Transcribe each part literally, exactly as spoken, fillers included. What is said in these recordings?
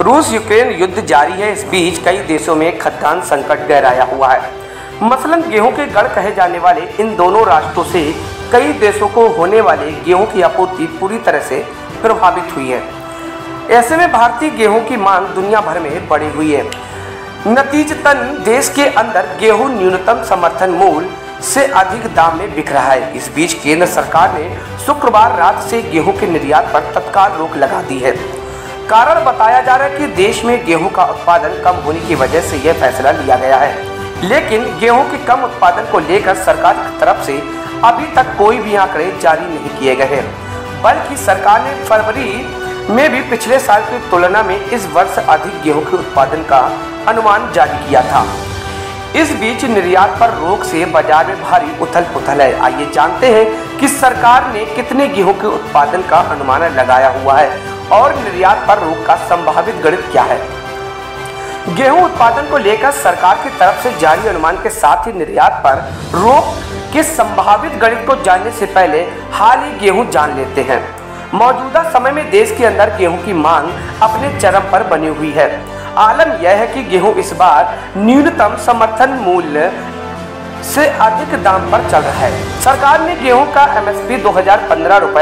रूस यूक्रेन युद्ध जारी है। इस बीच कई देशों में खाद्यान्न संकट गहराया हुआ है। मसलन गेहूं के गढ़ कहे जाने वाले इन दोनों राष्ट्रों से कई देशों को होने वाले गेहूं की आपूर्ति पूरी तरह से प्रभावित हुई है। ऐसे में भारतीय गेहूं की मांग दुनिया भर में बढ़ी हुई है। नतीजतन देश के अंदर गेहूं न्यूनतम समर्थन मूल्य से अधिक दाम में बिक रहा है। इस बीच केंद्र सरकार ने शुक्रवार रात से गेहूं के निर्यात पर तत्काल रोक लगा दी है। कारण बताया जा रहा है कि देश में गेहूं का उत्पादन कम होने की वजह से यह फैसला लिया गया है। लेकिन गेहूं के कम उत्पादन को लेकर सरकार की तरफ से अभी तक कोई भी आंकड़े जारी नहीं किए गए हैं, बल्कि सरकार ने फरवरी में भी पिछले साल की तुलना में इस वर्ष अधिक गेहूं के उत्पादन का अनुमान जारी किया था। इस बीच निर्यात पर रोक से बाजार में भारी उथल पुथल है। आइए जानते हैं कि सरकार ने कितने गेहूं के उत्पादन का अनुमान लगाया हुआ है और निर्यात पर रोक का संभावित गणित क्या है। गेहूं उत्पादन को लेकर सरकार की तरफ से जारी अनुमान के साथ ही निर्यात पर रोक के संभावित गणित को जानने से पहले हाल ही गेहूं जान लेते हैं। मौजूदा समय में देश के अंदर गेहूं की मांग अपने चरम पर बनी हुई है। आलम यह है कि गेहूं इस बार न्यूनतम समर्थन मूल्य से अधिक दाम पर चल रहा है। सरकार ने गेहूं का एमएसपी दो हजार पंद्रह रुपए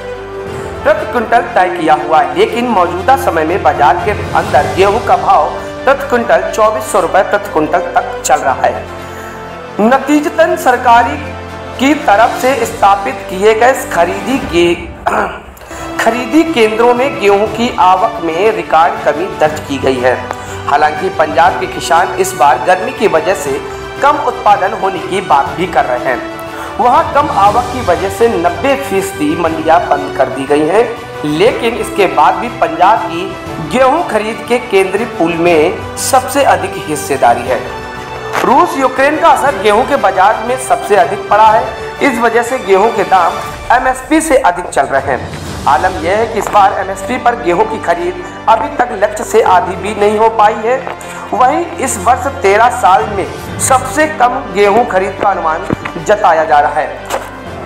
प्रति क्विंटल तय किया हुआ है, लेकिन मौजूदा समय में बाजार के अंदर गेहूं का भाव प्रति क्विंटल चौबीस सौ रुपए प्रति क्विंटल तक चल रहा है। नतीजतन सरकारी की तरफ से स्थापित किए गए खरीदी के खरीदी केंद्रों में गेहूं की आवक में रिकॉर्ड कमी दर्ज की गई है। हालांकि पंजाब के किसान इस बार गर्मी की वजह से कम उत्पादन होने की बात भी कर रहे हैं। वहां कम आवक की वजह से नब्बे फीसदी मंडियां बंद कर दी गई हैं, लेकिन इसके बाद भी पंजाब की गेहूं खरीद के केंद्रीय पूल में सबसे अधिक हिस्सेदारी है। रूस यूक्रेन का असर गेहूं के बाजार में सबसे अधिक पड़ा है। इस वजह से गेहूं के दाम एमएसपी से अधिक चल रहे हैं। आलम यह है कि इस बार एमएसपी पर गेहूं की खरीद अभी तक लक्ष्य से आधी भी नहीं हो पाई है। वहीं इस वर्ष तेरह साल में सबसे कम गेहूं खरीद का अनुमान जताया जा रहा है।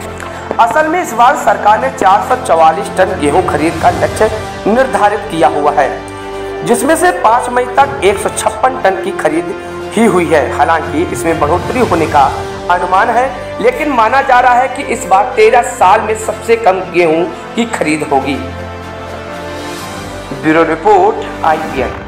असल में इस बार सरकार ने चार सौ चौवालीस टन गेहूं खरीद का लक्ष्य निर्धारित किया हुआ है, जिसमें से पाँच मई तक एक सौ छप्पन टन की खरीद ही हुई है। हालांकि इसमें बढ़ोतरी होने का अनुमान है, लेकिन माना जा रहा है कि इस बार तेरह साल में सबसे कम गेहूं की खरीद होगी। Bureau report I P N.